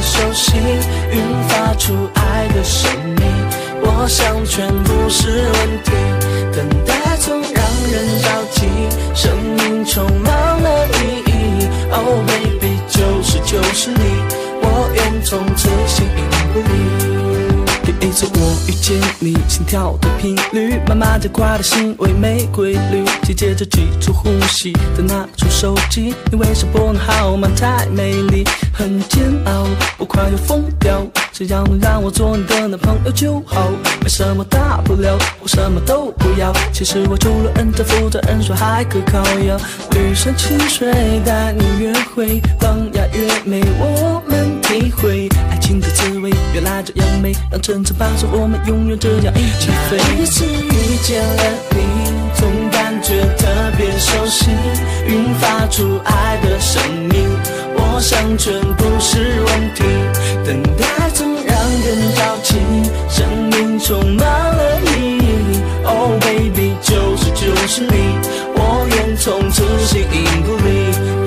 熟悉，愈发出爱的神秘。我想全部是问题，等待总让人着急，生命充满了意义。Oh baby， 就是你，我愿从此形影不离。第一次我遇见你，心跳的频率慢慢加快的心为没规律，紧接着急促呼吸，再拿出手机，你微信拨弄号码太美丽，很煎熬，我快要疯掉，只要能让我做你的男朋友就好，没什么大不了，我什么都不要，其实我除了恩着负责任说还可靠呀，旅顺清水带你约会，浪雅越美我们体会，爱情的滋味原来这样美，让层层伴随我们永远这样一起飞。第一次遇见了你，总感觉特别熟悉，愈发出爱的生命，我想全部是问题，等待总让人着急，生命充满了意义。Oh baby， 就是你，我愿从此形影不离。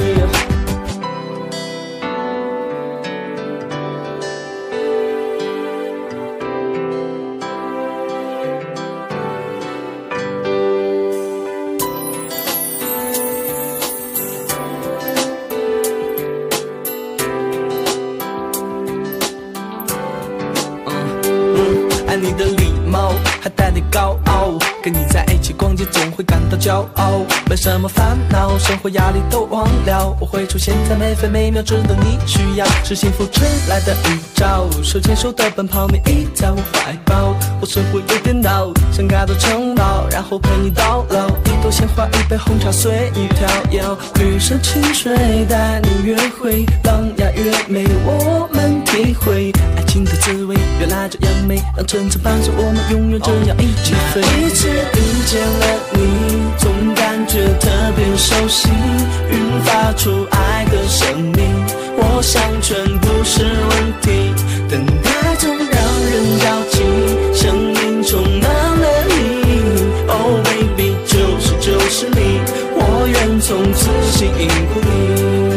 爱你的礼貌，还带点高傲，跟你在一起逛街总会感到骄傲，没什么烦恼，生活压力都忘了，我会出现在每分每秒，值得你需要，是幸福吹来的预兆，手牵手的奔跑，你依在我怀抱，我生活有点恼，想盖座城堡，然后陪你到老，一朵鲜花，一杯红茶，随你飘摇，旅顺清水带你约会，浪雅越美我们体会，爱情的滋味原来这样美，让层层伴随我们永远这样一起飞。第一次遇见了你，总感觉特别熟悉，愈发出爱的生命，我想全部是问题，等待总让人着急，生命充满了意义。Oh baby， 就是你，我愿从此形影不离。